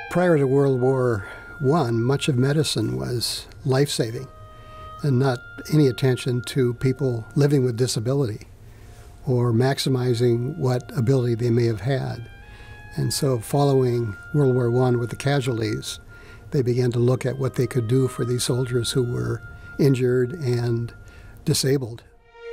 Prior to World War I, much of medicine was life-saving and not any attention to people living with disability or maximizing what ability they may have had. And so following World War I with the casualties, they began to look at what they could do for these soldiers who were injured and disabled.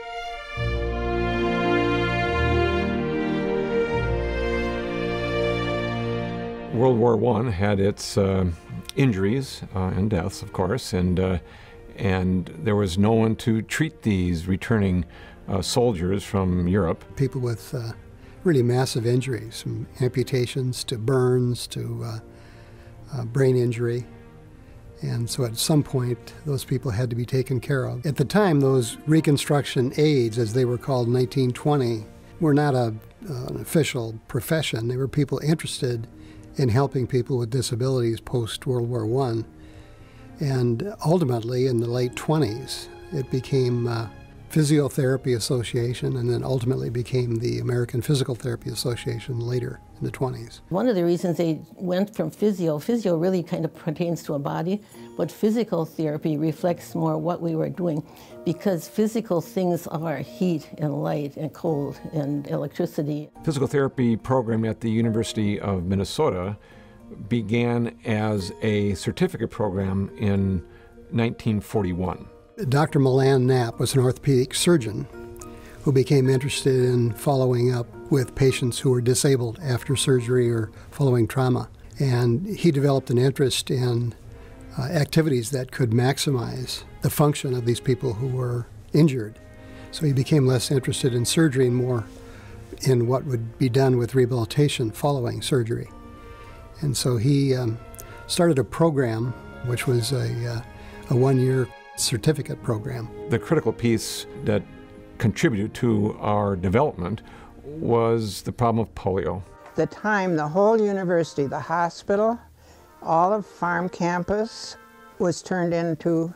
World War I had its injuries and deaths, of course, and there was no one to treat these returning soldiers from Europe. People with really massive injuries, from amputations to burns to brain injury. And so at some point, those people had to be taken care of. At the time, those Reconstruction aides, as they were called in 1920, were not an official profession. They were people interested in helping people with disabilities post-World War I. And ultimately, in the late 20s, it became Physiotherapy Association, and then ultimately became the American Physical Therapy Association later in the 20s. One of the reasons they went from physio really kind of pertains to a body, but physical therapy reflects more what we were doing, because physical things are heat and light and cold and electricity. Physical therapy program at the University of Minnesota began as a certificate program in 1941. Dr. Milan Knapp was an orthopedic surgeon who became interested in following up with patients who were disabled after surgery or following trauma. And he developed an interest in activities that could maximize the function of these people who were injured. So he became less interested in surgery and more in what would be done with rehabilitation following surgery. And so he started a program which was a one-year certificate program. The critical piece that contributed to our development was the problem of polio. At the time, the whole university, the hospital, all of farm campus was turned into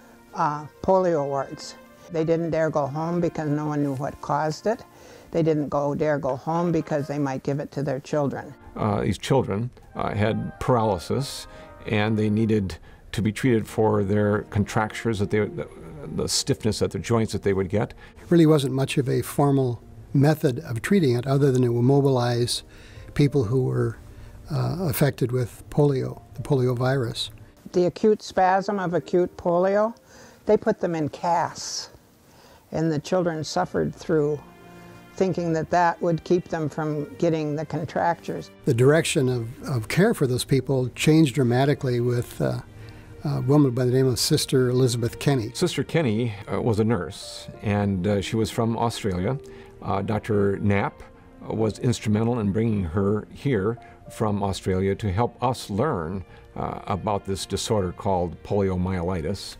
polio wards. They didn't dare go home because no one knew what caused it. They didn't dare go home because they might give it to their children. These children had paralysis, and they needed to be treated for their contractures, the stiffness at the joints that they would get. Really wasn't much of a formal method of treating it other than it would mobilize people who were affected with polio, the polio virus. The acute spasm of acute polio, they put them in casts, and the children suffered through thinking that that would keep them from getting the contractures. The direction of care for those people changed dramatically with a woman by the name of Sister Elizabeth Kenny. Sister Kenny was a nurse, and she was from Australia. Dr. Knapp was instrumental in bringing her here from Australia to help us learn about this disorder called poliomyelitis,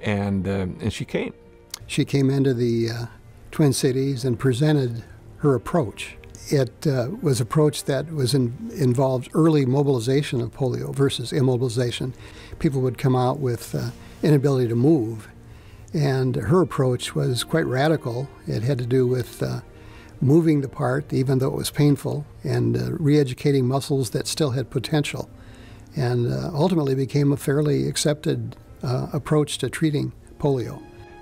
and she came. She came into the Twin Cities and presented her approach. It was an approach that involved early mobilization of polio versus immobilization. People would come out with inability to move, and her approach was quite radical. It had to do with moving the part, even though it was painful, and re-educating muscles that still had potential, and ultimately became a fairly accepted approach to treating polio.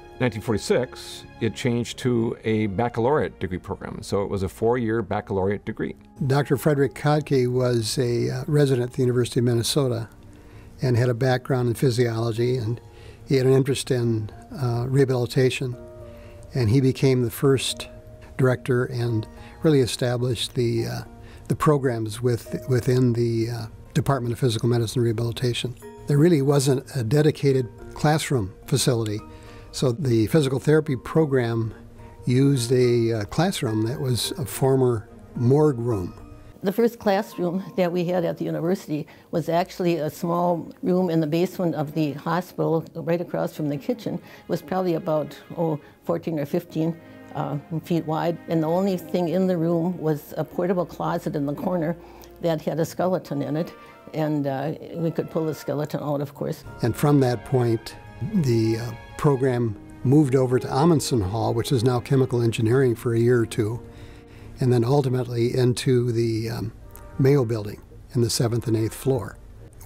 1946, it changed to a baccalaureate degree program, so it was a 4-year baccalaureate degree. Dr. Frederick Kodke was a resident at the University of Minnesota and had a background in physiology, and he had an interest in rehabilitation, and he became the first director and really established the programs within the Department of Physical Medicine and Rehabilitation. There really wasn't a dedicated classroom facility. So the physical therapy program used a classroom that was a former morgue room. The first classroom that we had at the university was actually a small room in the basement of the hospital right across from the kitchen. It was probably about 14 or 15 feet wide, and the only thing in the room was a portable closet in the corner that had a skeleton in it, and we could pull the skeleton out, of course. And from that point, the program moved over to Amundsen Hall, which is now chemical engineering, for a year or two, and then ultimately into the Mayo Building in the 7th and 8th floor.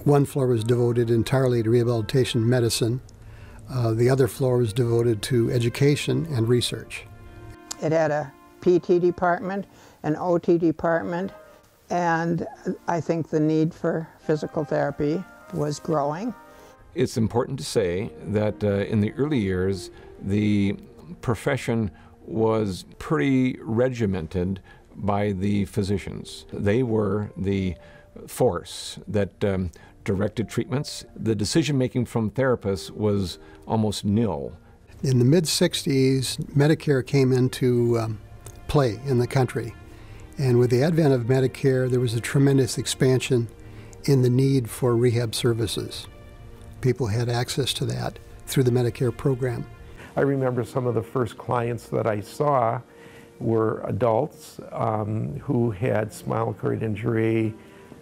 One floor was devoted entirely to rehabilitation medicine. The other floor was devoted to education and research. It had a PT department, an OT department, and I think the need for physical therapy was growing. It's important to say that in the early years, the profession was pretty regimented by the physicians. They were the force that directed treatments. The decision-making from therapists was almost nil. In the mid-60s, Medicare came into play in the country. And with the advent of Medicare, there was a tremendous expansion in the need for rehab services. People had access to that through the Medicare program. I remember some of the first clients that I saw were adults who had spinal cord injury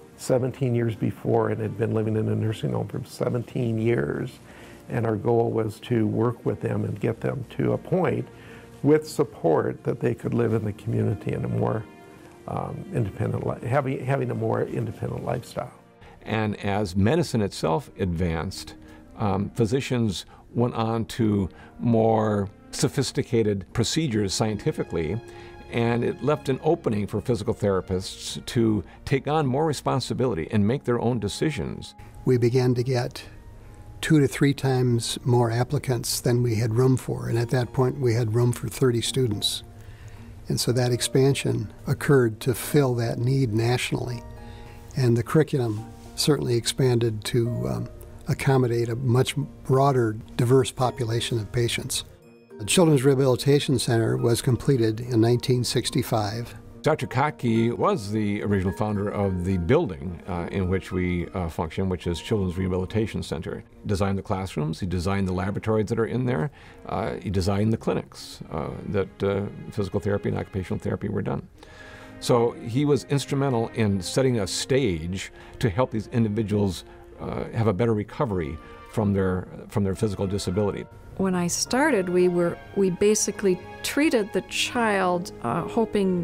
17 years before and had been living in a nursing home for 17 years. And our goal was to work with them and get them to a point with support that they could live in the community in a more independent, having a more independent lifestyle. And as medicine itself advanced, physicians went on to more sophisticated procedures scientifically, and it left an opening for physical therapists to take on more responsibility and make their own decisions. We began to get 2 to 3 times more applicants than we had room for, and at that point we had room for 30 students. And so that expansion occurred to fill that need nationally. And the curriculum certainly expanded to accommodate a much broader, diverse population of patients. The Children's Rehabilitation Center was completed in 1965. Dr. Kotke was the original founder of the building in which we function, which is Children's Rehabilitation Center. He designed the classrooms, he designed the laboratories that are in there, he designed the clinics that physical therapy and occupational therapy were done. So he was instrumental in setting a stage to help these individuals have a better recovery from their physical disability. When I started, we basically treated the child hoping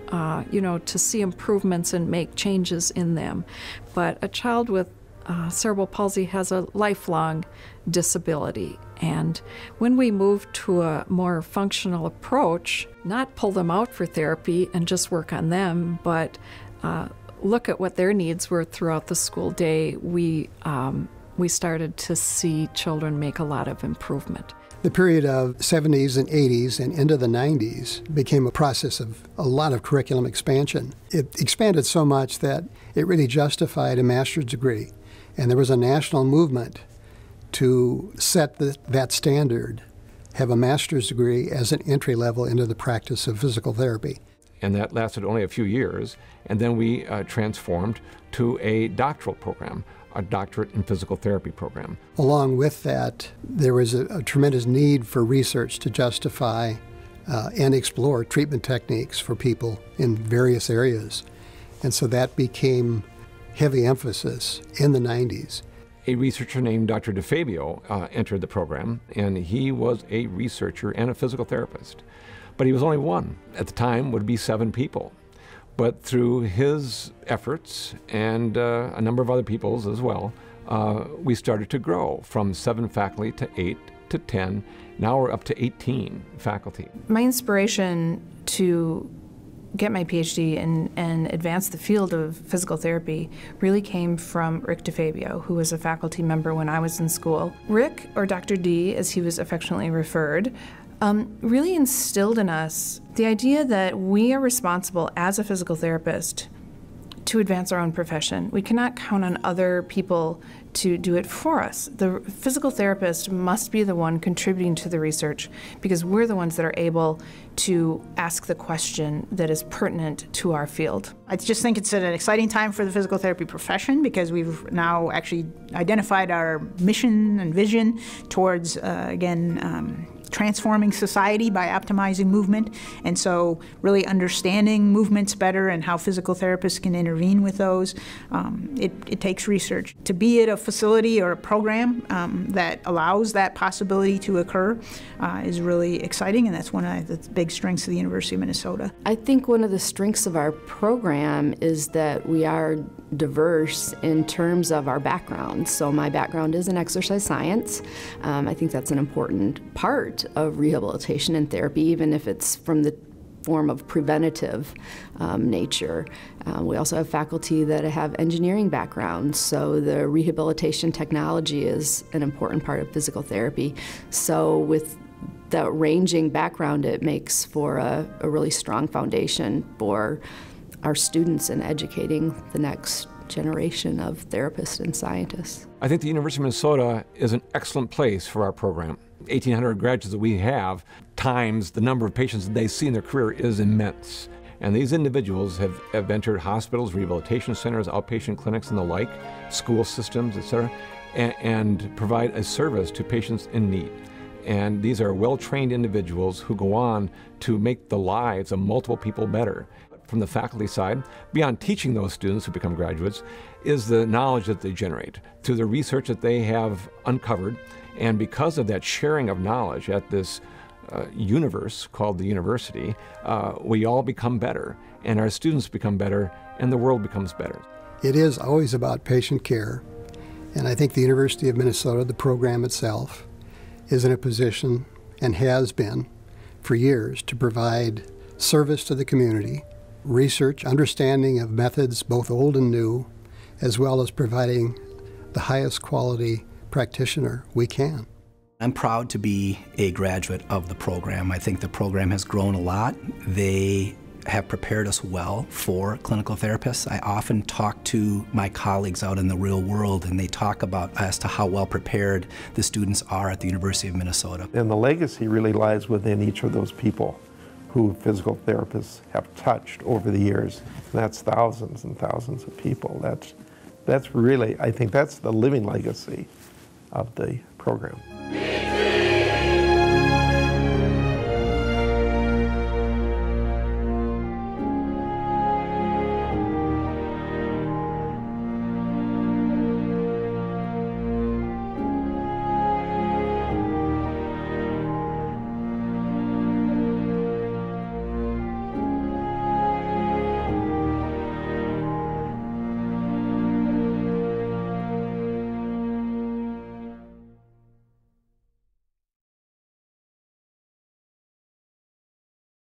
to see improvements and make changes in them. But a child with cerebral palsy has a lifelong disability. And when we moved to a more functional approach, not pull them out for therapy and just work on them, but look at what their needs were throughout the school day, we started to see children make a lot of improvement. The period of 70s and 80s and into the 90s became a process of a lot of curriculum expansion. It expanded so much that it really justified a master's degree. And there was a national movement to set that standard, have a master's degree as an entry level into the practice of physical therapy. And that lasted only a few years. And then we transformed to a doctoral program, a doctorate in physical therapy program. Along with that, there was a tremendous need for research to justify and explore treatment techniques for people in various areas. And so that became heavy emphasis in the 90s. A researcher named Dr. DeFabio entered the program, and he was a researcher and a physical therapist. But he was only one. At the time, would be 7 people. But through his efforts and a number of other people's as well, we started to grow from 7 faculty to 8 to 10. Now we're up to 18 faculty. My inspiration to get my PhD and advance the field of physical therapy really came from Rick DeFabio, who was a faculty member when I was in school. Rick, or Dr. D, as he was affectionately referred, really instilled in us the idea that we are responsible as a physical therapist to advance our own profession. We cannot count on other people to do it for us. The physical therapist must be the one contributing to the research because we're the ones that are able to ask the question that is pertinent to our field. I just think it's an exciting time for the physical therapy profession because we've now actually identified our mission and vision towards, transforming society by optimizing movement. And so really understanding movements better and how physical therapists can intervene with those, it takes research. To be at a facility or a program that allows that possibility to occur is really exciting, and that's one of the big strengths of the University of Minnesota. I think one of the strengths of our program is that we are diverse in terms of our backgrounds. So my background is in exercise science. I think that's an important part of rehabilitation and therapy, even if it's from the form of preventative nature. We also have faculty that have engineering backgrounds, so the rehabilitation technology is an important part of physical therapy. So with that ranging background, it makes for a really strong foundation for our students in educating the next generation of therapists and scientists. I think the University of Minnesota is an excellent place for our program. 1,800 graduates that we have times the number of patients that they see in their career is immense. And these individuals have entered hospitals, rehabilitation centers, outpatient clinics and the like, school systems, et cetera, and provide a service to patients in need. And these are well-trained individuals who go on to make the lives of multiple people better. From the faculty side, beyond teaching those students who become graduates, is the knowledge that they generate through the research that they have uncovered. And because of that sharing of knowledge at this universe called the university, we all become better, and our students become better, and the world becomes better. It is always about patient care, and I think the University of Minnesota, the program itself, is in a position, and has been for years, to provide service to the community, research, understanding of methods both old and new, as well as providing the highest quality practitioner we can. I'm proud to be a graduate of the program. I think the program has grown a lot. They have prepared us well for clinical therapists. I often talk to my colleagues out in the real world, and they talk about as to how well prepared the students are at the University of Minnesota. And the legacy really lies within each of those people who physical therapists have touched over the years. And that's thousands and thousands of people. That's really, I think that's the living legacy of the program.